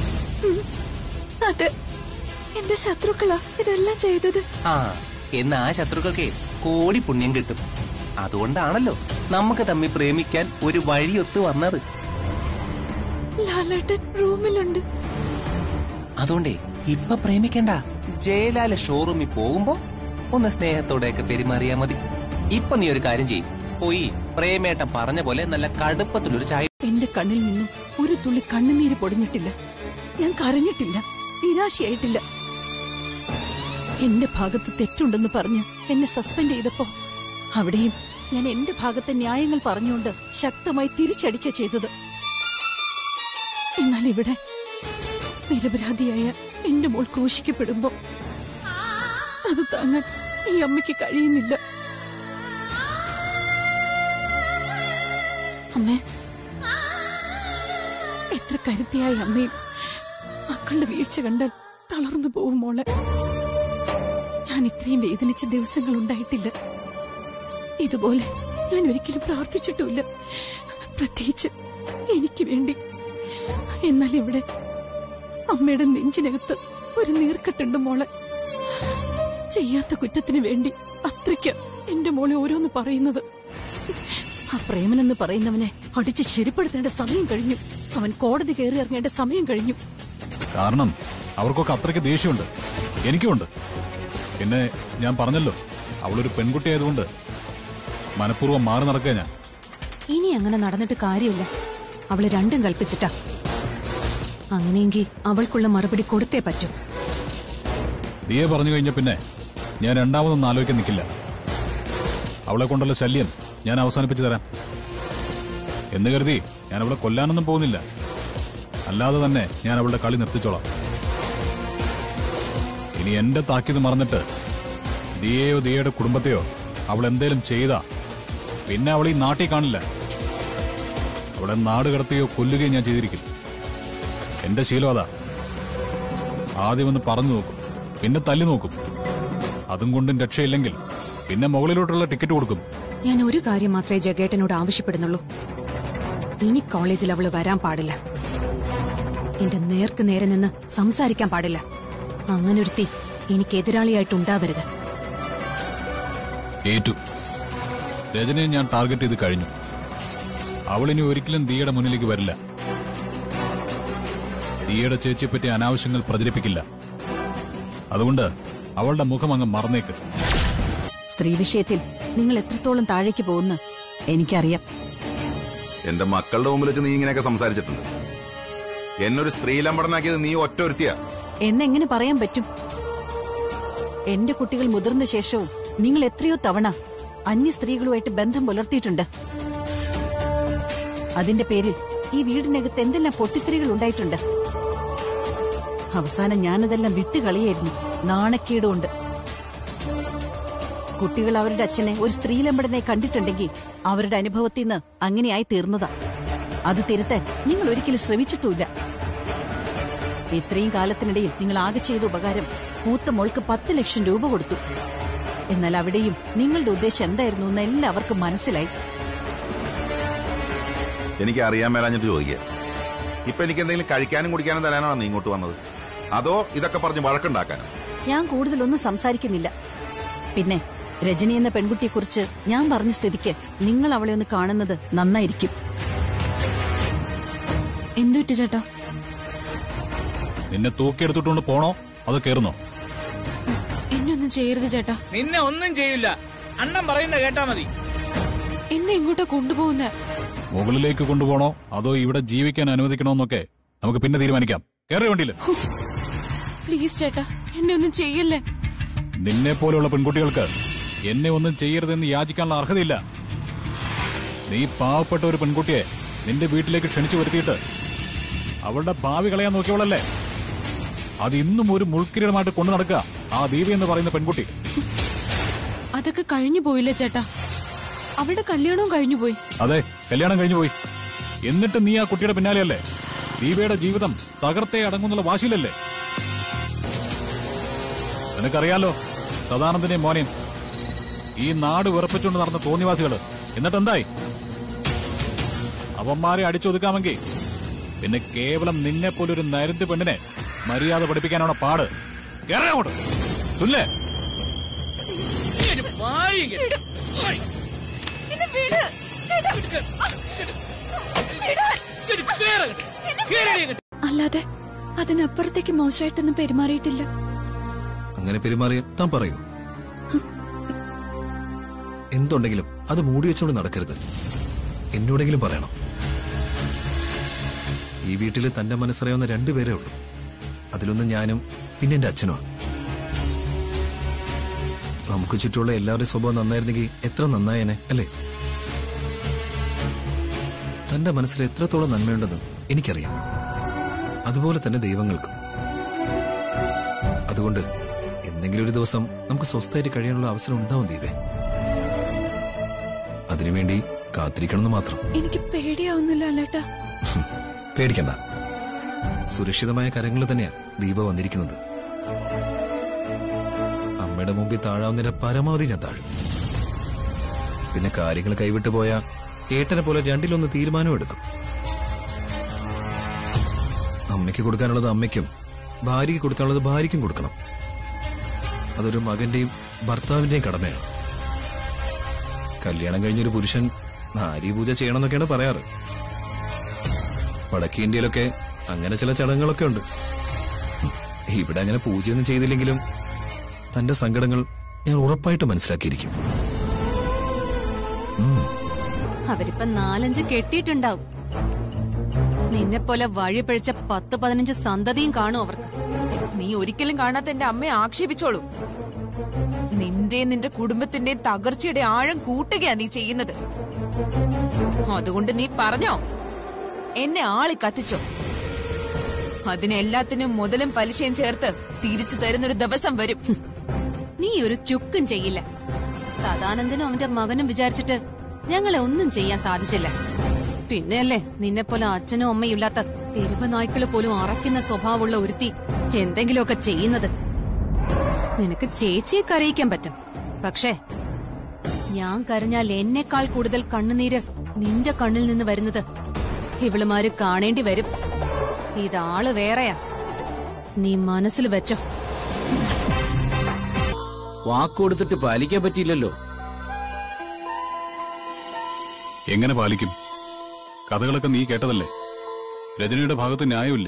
അതെ, എന്റെ ശത്രുക്കളാ ഇതെല്ലാം ചെയ്തത്.
ആ, എന്നാ ആ ശത്രുക്കൾക്ക് കോടി പുണ്യം കിട്ടും. അതുകൊണ്ടാണല്ലോ നമുക്ക് തമ്മിൽ പ്രേമിക്കാൻ ഒരു വഴിയൊത്തു വന്നത്.
ലാലേട്ടൻ റൂമിലുണ്ട്.
അതുകൊണ്ടേ ഇപ്പൊ പ്രേമിക്കണ്ട. ജയലാല ഷോറൂമിൽ പോകുമ്പോ ഒന്ന് സ്നേഹത്തോടെയൊക്കെ പെരുമാറിയാ മതി. ഇപ്പൊ നീ ഒരു കാര്യം ചെയ്യും, പോയി പ്രേമേട്ടൻ പറഞ്ഞ പോലെ നല്ല കടുപ്പത്തിലൊരു ചായ.
എന്റെ കണ്ണിൽ നിന്നും ഒരു തുള്ളി കണ്ണുനീര് പൊടിഞ്ഞിട്ടില്ല. ഞാൻ കരഞ്ഞിട്ടില്ല, നിരാശയായിട്ടില്ല. എന്റെ ഭാഗത്ത് തെറ്റുണ്ടെന്ന് പറഞ്ഞ് എന്നെ സസ്പെൻഡ് ചെയ്തപ്പോ അവിടെയും ഞാൻ എന്റെ ഭാഗത്തെ ന്യായങ്ങൾ പറഞ്ഞുകൊണ്ട് ശക്തമായി തിരിച്ചടിക്കുക ചെയ്തത്. എന്നാൽ ഇവിടെ നിരപരാധിയായ എന്റെ മോൾ ക്രൂശിക്കപ്പെടുമ്പോ അത് താങ്ങാൻ ഈ അമ്മയ്ക്ക് കഴിയുന്നില്ല.
അമ്മേ,
എത്ര കരുത്തിയായ അമ്മയും മക്കളുടെ വീഴ്ച കണ്ടാൽ തളർന്നു പോവും മോളെ. ഞാൻ ഇത്രയും വേദനിച്ച ദിവസങ്ങൾ ഉണ്ടായിട്ടില്ല. ഇതുപോലെ ഞാൻ ഒരിക്കലും പ്രാർത്ഥിച്ചിട്ടുമില്ല, പ്രത്യേകിച്ച് എനിക്ക് വേണ്ടി. എന്നാൽ ഇവിടെ അമ്മയുടെ നെഞ്ചിനകത്ത് ഒരു നീർക്കെട്ടുണ്ട് മോളെ. ചെയ്യാത്ത കുറ്റത്തിന് വേണ്ടി അത്രയ്ക്ക് എന്റെ മോളെ ഓരോന്ന് പറയുന്നത്. ആ പ്രേമനെന്ന് പറയുന്നവനെ അടിച്ച് ശരിപ്പെടുത്തേണ്ട സമയം കഴിഞ്ഞു. അവൻ കോടതി കയറി ഇറങ്ങേണ്ട സമയം കഴിഞ്ഞു.
കാരണം അവർക്കൊക്കെ അത്രയ്ക്ക് ദേഷ്യമുണ്ട്, എനിക്കുമുണ്ട്. പിന്നെ ഞാൻ പറഞ്ഞല്ലോ, അവളൊരു പെൺകുട്ടിയായതുകൊണ്ട് മനഃപൂർവ്വം മാറി നടക്കുക ഞാൻ.
ഇനി അങ്ങനെ നടന്നിട്ട് കാര്യമില്ല. അവള് രണ്ടും കൽപ്പിച്ചിട്ടാ. അങ്ങനെയെങ്കിൽ അവൾക്കുള്ള മറുപടി കൊടുത്തേ പറ്റൂ.
ദിയെ പറഞ്ഞു കഴിഞ്ഞ പിന്നെ ഞാൻ രണ്ടാമതൊന്നും ആലോചിക്കാൻ നിൽക്കില്ല. അവളെ കൊണ്ടുള്ള ശല്യം ഞാൻ അവസാനിപ്പിച്ചു തരാം എന്ന് കരുതി ഞാൻ അവളെ കൊല്ലാനൊന്നും പോകുന്നില്ല. അല്ലാതെ തന്നെ ഞാൻ അവളുടെ കളി നിർത്തിച്ചോളാം. ഇനി എന്റെ താക്കീത് മറന്നിട്ട് ദിയെയോ ദിയയുടെ കുടുംബത്തെയോ അവൾ എന്തേലും ചെയ്താ പിന്നെ അവൾ ഈ നാട്ടിൽ കാണില്ല. അവളെ നാട് കടത്തുകയോ കൊല്ലുകയോ ഞാൻ ചെയ്തിരിക്കും. എന്റെ ശീലം അതാ. ആദ്യം ഒന്ന് പറഞ്ഞു നോക്കും, പിന്നെ തല്ലി നോക്കും. അതും കൊണ്ടും രക്ഷയില്ലെങ്കിൽ പിന്നെ മുകളിലോട്ടുള്ള ടിക്കറ്റ് കൊടുക്കും.
ഞാൻ ഒരു കാര്യം മാത്രമേ ജഗേട്ടനോട് ആവശ്യപ്പെടുന്നുള്ളൂ. ഇനി കോളേജിൽ അവള് വരാൻ പാടില്ല. എന്റെ നേർക്ക് നേരെ നിന്ന് സംസാരിക്കാൻ പാടില്ല. അങ്ങനൊരുത്തി എനിക്ക് എതിരാളിയായിട്ടുണ്ടാവരുത്.
ഏറ്റു. രജനിയെ ഞാൻ ടാർഗറ്റ് ചെയ്ത് കഴിഞ്ഞു. അവളിനി ഒരിക്കലും ദിയയുടെ മുന്നിലേക്ക് വരില്ല. ദിയയുടെ ചേച്ചിയെപ്പറ്റി അനാവശ്യങ്ങൾ പ്രചരിപ്പിക്കില്ല. അതുകൊണ്ട് അവളുടെ മുഖം അങ്ങ് മറന്നേക്ക്.
സ്ത്രീ വിഷയത്തിൽ നിങ്ങൾ എത്രത്തോളം താഴേക്ക് പോകുന്ന എനിക്കറിയാം.
എന്റെ മക്കളുടെ മുമ്പിൽ വെച്ച് നീ ഇങ്ങനെയൊക്കെ സംസാരിച്ചിട്ടുണ്ട്. എന്നൊരു സ്ത്രീലമ്പടനാക്കിയത് നീ ഒറ്റ ഒരുത്തിയാ
എന്നെങ്ങനെ പറയാൻ പറ്റും? എന്റെ കുട്ടികൾ മുതിർന്ന ശേഷവും നിങ്ങൾ എത്രയോ തവണ അന്യ സ്ത്രീകളുമായിട്ട് ബന്ധം പുലർത്തിയിട്ടുണ്ട്. അതിന്റെ പേരിൽ ഈ വീടിനകത്ത് എന്തെല്ലാം പൊട്ടിത്തെറികൾ ഉണ്ടായിട്ടുണ്ട്. അവസാനം ഞാനതെല്ലാം വിട്ടുകളിയായിരുന്നു, നാണക്കേടുകൊണ്ട്. കുട്ടികൾ അവരുടെ അച്ഛനെ ഒരു സ്ത്രീലമ്പടനെ കണ്ടിട്ടുണ്ടെങ്കിൽ അവരുടെ അനുഭവത്തിൽ നിന്ന് അങ്ങനെയായി തീർന്നതാ. അത് തിരുത്താൻ നിങ്ങൾ ഒരിക്കലും ശ്രമിച്ചിട്ടുമില്ല. ഇത്രയും കാലത്തിനിടയിൽ നിങ്ങൾ ആകെ ചെയ്ത ഉപകാരം മൂത്ത മോൾക്ക് 10 ലക്ഷം രൂപ കൊടുത്തു. എന്നാൽ അവിടെയും നിങ്ങളുടെ ഉദ്ദേശം എന്തായിരുന്നു എന്ന് എല്ലാവർക്കും മനസ്സിലായി.
എനിക്ക് അറിയാൻ മേലാഞ്ഞിട്ട് ചോദിക്കുക. ഇപ്പൊ എനിക്ക് എന്തെങ്കിലും കഴിക്കാനും കുടിക്കാനും തരാനാണ് നീ ഇങ്ങോട്ട് വന്നത്, അതോ ഇതൊക്കെ പറഞ്ഞ് വഴക്കുണ്ടാക്കാനോ?
ഞാൻ കൂടുതലൊന്നും സംസാരിക്കുന്നില്ല. പിന്നെ രജനി എന്ന പെൺകുട്ടിയെക്കുറിച്ച് ഞാൻ പറഞ്ഞ സ്ഥിതിക്ക് നിങ്ങൾ അവളെ ഒന്ന് കാണുന്നത് നന്നായിരിക്കും.
എന്തുറ്റ ചേട്ടാ?
നിന്നെ തൂക്കിയെടുത്തിട്ടുകൊണ്ട് പോണോ അതോ കേറുന്നോ?
എന്നെ ചെയ്യരുത് ചേട്ടാ.
നിന്നെ ഒന്നും ചെയ്യില്ല, അണ്ണൻ പറയുന്ന കേട്ടാ മതി.
എന്നെ ഇങ്ങോട്ടാ കൊണ്ടുപോകുന്ന?
മുകളിലേക്ക് കൊണ്ടുപോകണോ അതോ ഇവിടെ ജീവിക്കാൻ അനുവദിക്കണോന്നൊക്കെ നമുക്ക് പിന്നെ തീരുമാനിക്കാം. കേറി വണ്ടിയില്.
പ്ലീസ് ചേട്ടാ, എന്നെ ഒന്നും ചെയ്യല്ലേ.
നിന്നെ പോലെയുള്ള പെൺകുട്ടികൾക്ക് എന്നെ ഒന്നും ചെയ്യരുതെന്ന് യാചിക്കാനുള്ള അർഹതയില്ല. നീ പാവപ്പെട്ട ഒരു പെൺകുട്ടിയെ നിന്റെ വീട്ടിലേക്ക് ക്ഷണിച്ചു വരുത്തിയിട്ട് അവളുടെ ഭാവി കളയാൻ നോക്കിയവളല്ലേ. അത് ഇന്നും ഒരു മുൾക്കിരീടമായിട്ട് കൊണ്ടു നടക്കുക ആ ദീപി എന്ന് പറയുന്ന പെൺകുട്ടി.
അതൊക്കെ കഴിഞ്ഞു പോയില്ലേ ചേട്ടാ? അവളുടെ കല്യാണവും കഴിഞ്ഞു പോയി.
അതെ, കല്യാണം കഴിഞ്ഞു പോയി. എന്നിട്ട് നീ ആ കുട്ടിയുടെ പിന്നാലെയല്ലേ? ദീപയുടെ ജീവിതം തകർത്തേ അടങ്ങുന്നുള്ള വാശിയിലല്ലേ? നിനക്കറിയാലോ സദാനന്ദനെയും മോനെയും, ഈ നാട് വിറപ്പിച്ചുകൊണ്ട് നടന്ന തോന്നിവാസികള്. എന്നിട്ട് എന്തായി? അവന്മാരെ അടിച്ചൊതുക്കാമെങ്കിൽ പിന്നെ കേവലം നിന്നെ പോലൊരു നരുന്ത് പെണ്ണിനെ മര്യാദ പഠിപ്പിക്കാനാണ് പാട്. കേറങ്ങോട്ട് സുല്ലേ.
അല്ലാതെ അതിനപ്പുറത്തേക്ക് മോശമായിട്ടൊന്നും പെരുമാറിയിട്ടില്ല.
അങ്ങനെ പെരുമാറിയ താൻ പറയൂ? എന്തുണ്ടെങ്കിലും അത് മൂടി വെച്ചുകൊണ്ട് നടക്കരുത്. എന്നോടെങ്കിലും പറയണം. ഈ വീട്ടിൽ തന്റെ മനസ്സറിയാവുന്ന 2 പേരേ ഉള്ളൂ. അതിലൊന്ന് ഞാനും പിന്നെ എന്റെ അച്ഛനുമാണ്. നമുക്ക് ചുറ്റുമുള്ള എല്ലാവരുടെയും സ്വഭാവം നന്നായിരുന്നെങ്കിൽ എത്ര നന്നായേനെ അല്ലേ? തന്റെ മനസ്സിൽ എത്രത്തോളം നന്മയുണ്ടെന്ന് എനിക്കറിയാം. അതുപോലെ തന്നെ ദൈവങ്ങൾക്കും. അതുകൊണ്ട് എന്തെങ്കിലും ഒരു ദിവസം നമുക്ക് സ്വസ്ഥമായിട്ട് കഴിയാനുള്ള അവസരം ഉണ്ടാവും ദീപേ. അതിനുവേണ്ടി കാത്തിരിക്കണമെന്ന് മാത്രം.
എനിക്ക് പേടിയാവുന്നില്ല അല്ലേട്ടാ.
പേടിക്കണ്ട. സുരക്ഷിതമായ കരങ്ങളിൽ തന്നെയാ ദീപ വന്നിരിക്കുന്നത്. അമ്മയുടെ മുമ്പിൽ താഴാവുന്നതിന്റെ പരമാവധി ഞാൻ താഴും. പിന്നെ കാര്യങ്ങൾ കൈവിട്ടു പോയാ ഏട്ടനെ പോലെ 2-1 തീരുമാനം എടുക്കും. അമ്മയ്ക്ക് കൊടുക്കാനുള്ളത് അമ്മയ്ക്കും ഭാര്യയ്ക്ക് കൊടുക്കാനുള്ളത് ഭാര്യയ്ക്കും കൊടുക്കണം. അതൊരു മകന്റെയും ഭർത്താവിന്റെയും കടമയാണ്. കല്യാണം കഴിഞ്ഞൊരു പുരുഷൻ നാരീപൂജ ചെയ്യണമെന്നൊക്കെയാണ് പറയാറ്. വടക്കേ ഇന്ത്യയിലൊക്കെ അങ്ങനെ ചില ചടങ്ങുകളൊക്കെ ഉണ്ട്. ഇവിടെ അങ്ങനെ പൂജയൊന്നും ചെയ്തില്ലെങ്കിലും തന്റെ സങ്കടങ്ങൾ ഞാൻ ഉറപ്പായിട്ട് മനസ്സിലാക്കിയിരിക്കും.
അവരിപ്പം 4-5 കെട്ടിയിട്ടുണ്ടാവും. നിന്നെ പോലെ വഴി പഴിച്ച 10-15 സന്തതിയും കാണും അവർക്ക്.
നീ ഒരിക്കലും കാണാത്ത എന്റെ അമ്മയെ ആക്ഷേപിച്ചോളൂ. നിന്റെ കുടുംബത്തിന്റെ തകർച്ചയുടെ ആഴം കൂട്ടുകയാ നീ ചെയ്യുന്നത്. അതുകൊണ്ട് നീ പറഞ്ഞോ, എന്നെ ആളി കത്തിച്ചോ. അതിനെല്ലാത്തിനും മുതലും പലിശയും ചേർത്ത് തിരിച്ചു തരുന്നൊരു ദിവസം വരും.
നീ ഒരു ചുക്കും ചെയ്യില്ല. സദാനന്ദനും അവന്റെ മകനും വിചാരിച്ചിട്ട് ഞങ്ങളെ ഒന്നും ചെയ്യാൻ സാധിച്ചില്ല. പിന്നെയല്ലേ നിന്നെപ്പോലെ അച്ഛനും അമ്മയും ഇല്ലാത്ത തെരുവ് നായ്ക്കള് പോലും അറയ്ക്കുന്ന സ്വഭാവമുള്ള ഒരുത്തി എന്തെങ്കിലുമൊക്കെ ചെയ്യുന്നത്. നിനക്ക് ചേച്ചിയെ കരയിക്കാൻ പറ്റും. പക്ഷേ ഞാൻ കരഞ്ഞാൽ എന്നെക്കാൾ കൂടുതൽ കണ്ണുനീര് നിന്റെ കണ്ണിൽ നിന്ന് വരുന്നത് ഇവളുമാര് കാണേണ്ടി വരും. ഇതാള് വേറെയാ, നീ മനസ്സിൽ വെച്ചോ.
വാക്കുകൊടുത്തിട്ട് പാലിക്കാൻ പറ്റിയില്ലല്ലോ.
എങ്ങനെ പാലിക്കും? കഥകളൊക്കെ നീ കേട്ടതല്ലേ? രജനിയുടെ ഭാഗത്ത് ന്യായമില്ലേ?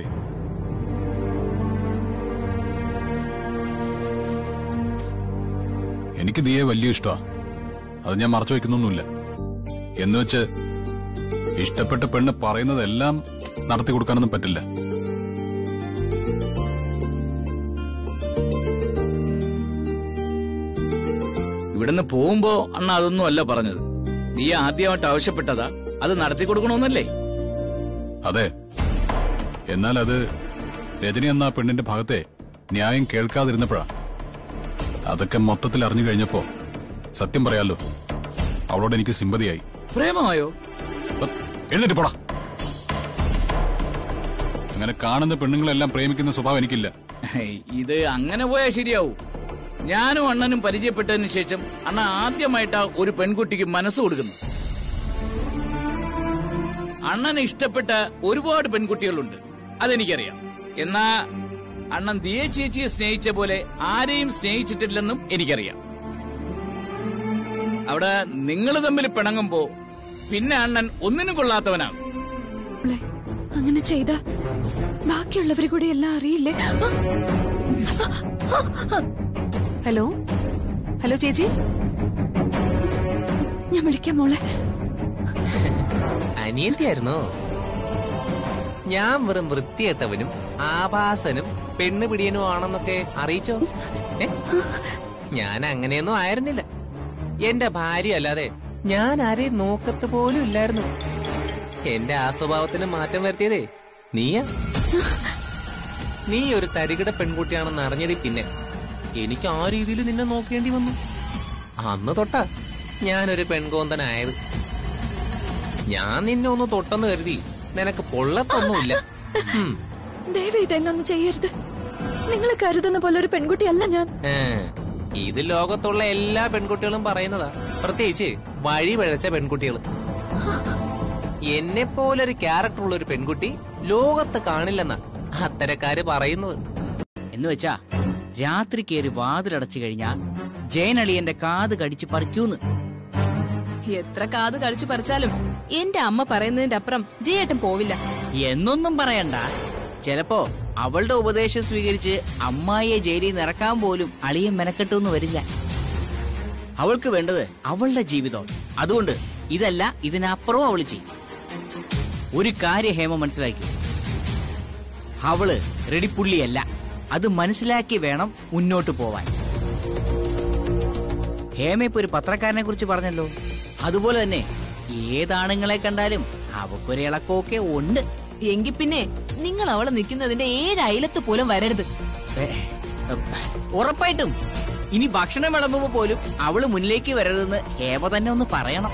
എനിക്ക് ദിയെ വലിയ ഇഷ്ടാ. അത് ഞാൻ മറച്ചു വയ്ക്കുന്നൊന്നുമില്ല. എന്നുവെച്ച് ഇഷ്ടപ്പെട്ട പെണ്ണ് പറയുന്നതെല്ലാം നടത്തി കൊടുക്കാനൊന്നും പറ്റില്ല.
ഇവിടുന്ന് പോകുമ്പോ അണ്ണ അതൊന്നും അല്ല പറഞ്ഞത്. നീ ആദ്യമായിട്ട് ആവശ്യപ്പെട്ടതാ അത് നടത്തി കൊടുക്കണമെന്നല്ലേ?
അതെ. എന്നാൽ അത് രജനി എന്ന പെണ്ണിന്റെ ഭാഗത്തെ ന്യായം കേൾക്കാതിരുന്നപ്പോഴാ. അതൊക്കെ മൊത്തത്തിൽ അറിഞ്ഞു കഴിഞ്ഞപ്പോ സത്യം പറയാലോ, അവളോട് എനിക്ക് സിമ്പതിയായി.
പ്രേമമായോ?
എഴുന്നേറ്റ് പോടാ. അങ്ങനെ കാണുന്ന പെണ്ണുങ്ങളെല്ലാം പ്രേമിക്കുന്ന സ്വഭാവം എനിക്കില്ല.
ഇത് അങ്ങനെ പോയാൽ ശരിയാവൂ. ഞാനും അണ്ണനും പരിചയപ്പെട്ടതിന് ശേഷം അണ്ണ ആദ്യമായിട്ടാ ഒരു പെൺകുട്ടിക്ക് മനസ്സ് കൊടുക്കുന്നു. അണ്ണന് ഇഷ്ടപ്പെട്ട ഒരുപാട് പെൺകുട്ടികളുണ്ട്, അതെനിക്കറിയാം. എന്നാ അണ്ണൻ ദിയെ ചേച്ചിയെ സ്നേഹിച്ച പോലെ ആരെയും സ്നേഹിച്ചിട്ടില്ലെന്നും എനിക്കറിയാം. അവിടെ നിങ്ങൾ തമ്മിൽ പിണങ്ങുമ്പോ പിന്നെ അണ്ണൻ ഒന്നിനും കൊള്ളാത്തവനാകും.
അങ്ങനെ ചെയ്ത ബാക്കിയുള്ളവരെ കൂടി എല്ലാം അറിയില്ലേ? ഹലോ ഹലോ ചേച്ചി, ഞാൻ വിളിക്കാം മോളെ.
അനിയത്തിയായിരുന്നോ? ഞാൻ വെറും വൃത്തികെട്ടവനും ആഭാസനും പെണ്ണുപിടിയനും ആണെന്നൊക്കെ അറിയിച്ചോ? ഞാൻ അങ്ങനെയൊന്നും ആയിരുന്നില്ല. എന്റെ ഭാര്യ അല്ലാതെ ഞാൻ ആരെയും നോക്കത്ത് പോലും ഇല്ലായിരുന്നു. എന്റെ ആ സ്വഭാവത്തിന് മാറ്റം വരുത്തിയതേ നീയാ. നീ ഒരു തരികിട പെൺകുട്ടിയാണെന്ന് അറിഞ്ഞതിൽ പിന്നെ എനിക്ക് ആ രീതിയിൽ നിന്നെ നോക്കേണ്ടി വന്നു. അന്ന് തൊട്ടാ ഞാനൊരു പെൺകോന്തനായത്. ഞാൻ നിന്നെ ഒന്ന് തൊട്ടെന്ന് കരുതി നിനക്ക് പൊള്ളത്തൊന്നുമില്ല.
ദയവ് ഇതെങ്ങൊന്നും ചെയ്യരുത്. നിങ്ങൾ കരുതുന്ന പോലെ ഒരു പെൺകുട്ടിയല്ല ഞാൻ.
ഇത് ലോകത്തുള്ള എല്ലാ പെൺകുട്ടികളും പറയുന്നതാ, പ്രത്യേകിച്ച് വഴി പിഴച്ച പെൺകുട്ടികൾ. എന്നെ പോലൊരു ക്യാരക്ടർ ഉള്ള ഒരു പെൺകുട്ടി ലോകത്ത് കാണില്ലെന്നാ അത്തരക്കാര് പറയുന്നത്.
എന്നുവെച്ചാ രാത്രി കയറി വാതിലടച്ചു കഴിഞ്ഞാ ജയനളിയന്റെ കാത് കടിച്ചു പറിക്കൂന്ന്.
എത്ര കാത് കടിച്ചു പറിച്ചാലും എന്റെ അമ്മ പറയുന്നതിന്റെ അപ്പുറം ജയേട്ടൻ പോവില്ല.
എന്നൊന്നും പറയണ്ട. ചിലപ്പോ അവളുടെ ഉപദേശം സ്വീകരിച്ച് അമ്മായിയെ ജയിലിൽ നിന്ന് ഇറക്കാൻ പോലും അളിയൻ മെനക്കെട്ടൊന്നും വരില്ല. അവൾക്ക് വേണ്ടത് അവളുടെ ജീവിതം. അതുകൊണ്ട് ഇതല്ല ഇതിനപ്പുറവും അവള് ചെയ്യും. ഒരു കാര്യം ഹേമ മനസ്സിലാക്കി, അവള് റെഡിപ്പുള്ളിയല്ല. അത് മനസ്സിലാക്കി വേണം മുന്നോട്ട് പോവാൻ. ഹേമ ഇപ്പൊ ഒരു പത്രക്കാരനെ കുറിച്ച് പറഞ്ഞല്ലോ, അതുപോലെ തന്നെ ഏതാണുങ്ങളെ കണ്ടാലും അവക്കൊരു ഇളക്കമൊക്കെ ഉണ്ട്.
എങ്കിൽ പിന്നെ നിങ്ങൾ അവളെ നിൽക്കുന്നതിന്റെ 7 അയലത്ത് പോലും വരരുത്.
ഉറപ്പായിട്ടും ഇനി ഭക്ഷണം വിളമ്പുമ്പോ പോലും അവള് മുന്നിലേക്ക് വരരുതെന്ന് ഹേമ തന്നെ ഒന്ന് പറയണം.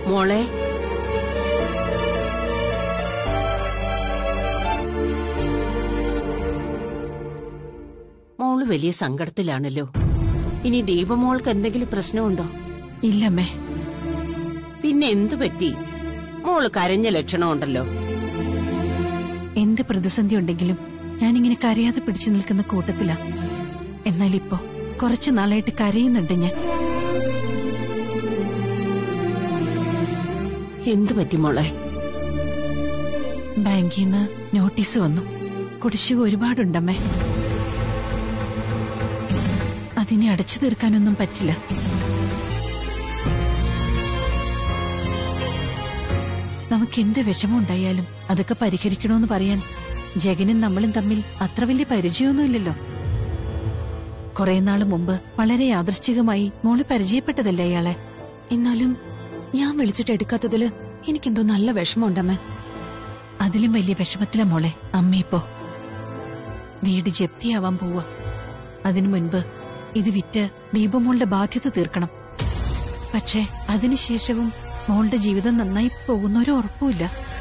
മോളെ, മോള് വലിയ സങ്കടത്തിലാണല്ലോ. ഇനി ദീപമോൾക്ക് എന്തെങ്കിലും പ്രശ്നമുണ്ടോ?
ഇല്ലമ്മേ.
പിന്നെ എന്തു പറ്റി? മോള് കരഞ്ഞ ലക്ഷണമുണ്ടല്ലോ.
എന്ത് പ്രതിസന്ധി ഉണ്ടെങ്കിലും ഞാനിങ്ങനെ കരയാതെ പിടിച്ചു നിൽക്കുന്ന കൂട്ടത്തിലാ. എന്നാൽ ഇപ്പോ കുറച്ചു നാളായിട്ട് കരയുന്നുണ്ട് ഞാൻ.
എന്തു പറ്റി മോളെ?
ബാങ്കിൽ നിന്ന് നോട്ടീസ് വന്നു. കുടിശ്ശിക ഒരുപാടുണ്ടമ്മേ. അതിനെ അടച്ചു തീർക്കാനൊന്നും പറ്റില്ല. നമുക്ക് എന്ത് വിഷമമുണ്ടായാലും അതൊക്കെ പരിഹരിക്കണമെന്ന് പറയാൻ ജഗനും നമ്മളും തമ്മിൽ അത്ര വലിയ പരിചയമൊന്നുമില്ലല്ലോ. കുറെ നാള് മുമ്പ് വളരെ യാദൃശ്ചികമായി മോള് പരിചയപ്പെട്ടതല്ലേ അയാളെ.
എന്നാലും ഞാൻ വിളിച്ചിട്ട് എടുക്കാത്തതില് എനിക്കെന്തോ നല്ല വിഷമമുണ്ടമ്മേ.
അതിലും വലിയ വിഷമത്തിലാ മോളെ അമ്മ ഇപ്പോ. വീട് ജപ്തിയാവാൻ പോവാ. അതിനു മുൻപ് ഇത് വിറ്റ് ദീപമോളുടെ ബാധ്യത തീർക്കണം. പക്ഷേ അതിനുശേഷവും മോളുടെ ജീവിതം നന്നായി പോകുന്നൊരു ഉറപ്പുമില്ല.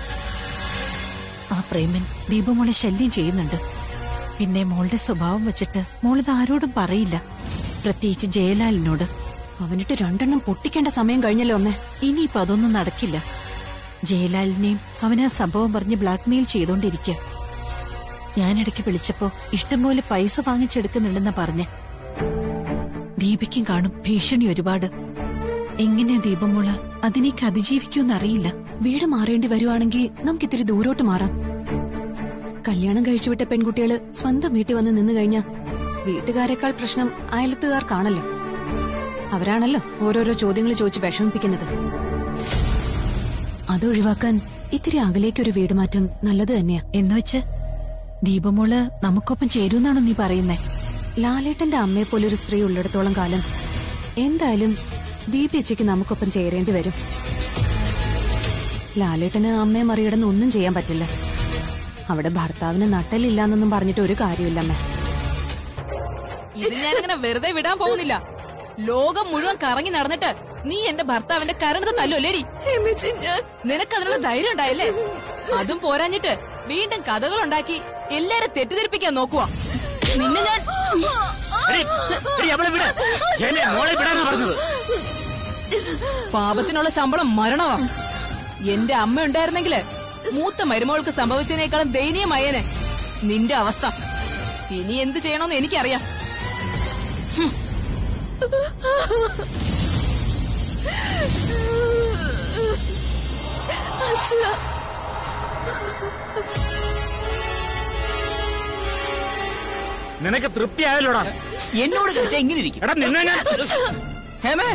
ആ പ്രേമൻ ദീപമോളെ ശല്യം ചെയ്യുന്നുണ്ട്. പിന്നെ മോളുടെ സ്വഭാവം വെച്ചിട്ട് മോളിത് ആരോടും പറയില്ല, പ്രത്യേകിച്ച് ജയലാലിനോട്.
അവനിട്ട് 2 എണ്ണം പൊട്ടിക്കേണ്ട സമയം കഴിഞ്ഞല്ലോ അമ്മേ.
ഇനിയിപ്പോ അതൊന്നും നടക്കില്ല. ജയലാലിനെയും അവനാ സംഭവം പറഞ്ഞ് ബ്ലാക്ക്മെയിൽ ചെയ്തോണ്ടിരിക്കുക. ഞാനിടയ്ക്ക് വിളിച്ചപ്പോ ഇഷ്ടംപോലെ പൈസ വാങ്ങിച്ചെടുക്കുന്നുണ്ടെന്നാ പറഞ്ഞേ. ദീപയ്ക്കും കാണും ഭീഷണി ഒരുപാട്. എങ്ങനെയാ ദീപമോള് അതിനേക്ക് അതിജീവിക്കുമെന്നറിയില്ല.
വീട് മാറേണ്ടി വരുവാണെങ്കിൽ നമുക്കിത്തിരി ദൂരോട്ട് മാറാം. കല്യാണം കഴിച്ചുവിട്ട പെൺകുട്ടികള് സ്വന്തം വീട്ടിൽ വന്ന് നിന്ന് കഴിഞ്ഞാ വീട്ടുകാരെക്കാൾ പ്രശ്നം അയലത്തുകാർക്കാണല്ലോ. അവരാണല്ലോ ഓരോരോ ചോദ്യങ്ങൾ ചോദിച്ച് വിഷമിപ്പിക്കുന്നത്. അതൊഴിവാക്കാൻ ഇത്തിരി അകലേക്കൊരു വീട് മാറ്റം നല്ലത് തന്നെയാ.
എന്നുവെച്ച് ദീപമോള് നമുക്കൊപ്പം ചേരൂന്നാണോ നീ പറയുന്നേ?
ലാലേട്ടന്റെ അമ്മയെ പോലൊരു സ്ത്രീ ഉള്ളിടത്തോളം കാലം എന്തായാലും ദീപേച്ചയ്ക്ക് നമുക്കൊപ്പം ചേരേണ്ടി വരും. ലാലേട്ടന് അമ്മയെ മറികടന്ന് ഒന്നും ചെയ്യാൻ പറ്റില്ല. അവിടെ ഭർത്താവിന് നട്ടലില്ലാന്നൊന്നും പറഞ്ഞിട്ട് ഒരു കാര്യമില്ലമ്മേ.
ഇത് ഞാനിങ്ങനെ വെറുതെ വിടാൻ പോകുന്നില്ല. ലോകം മുഴുവൻ കറങ്ങി നടന്നിട്ട് നീ എന്റെ ഭർത്താവിന്റെ കരണത്തെ തല്ലുല്ലേടി. നിനക്ക് അതിനുള്ള ധൈര്യം ഉണ്ടായല്ലേ? അതും പോരാഞ്ഞിട്ട് വീണ്ടും കഥകൾ ഉണ്ടാക്കി എല്ലാരും തെറ്റിദ്ധരിപ്പിക്കാൻ നോക്കുക. നിന്നെ ഞാൻ പാപത്തിനുള്ള ശമ്പളം മരണമാ. എന്റെ അമ്മ ഉണ്ടായിരുന്നെങ്കില് മൂത്ത മരുമോൾക്ക് സംഭവിച്ചതിനേക്കാളും ദയനീയമായേനെ നിന്റെ അവസ്ഥ. ഇനി എന്ത് ചെയ്യണമെന്ന് എനിക്കറിയാം.
നിനക്ക് തൃപ്തിയായല്ലോടാ?
എന്നോട് ഇങ്ങനെ ഇരിക്കും.
എടാ നിന്നെ ഞാൻ
ഹേമേ,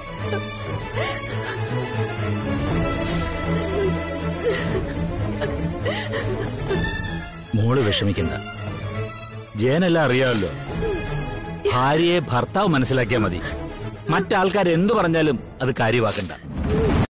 മോള് വിഷമിക്കണ്ട. ജയനെല്ലാം അറിയാമല്ലോ. ഭാര്യയെ ഭർത്താവ് മനസ്സിലാക്കിയാൽ മതി. മറ്റാൾക്കാർ എന്തു പറഞ്ഞാലും അത് കാര്യമാക്കണ്ട.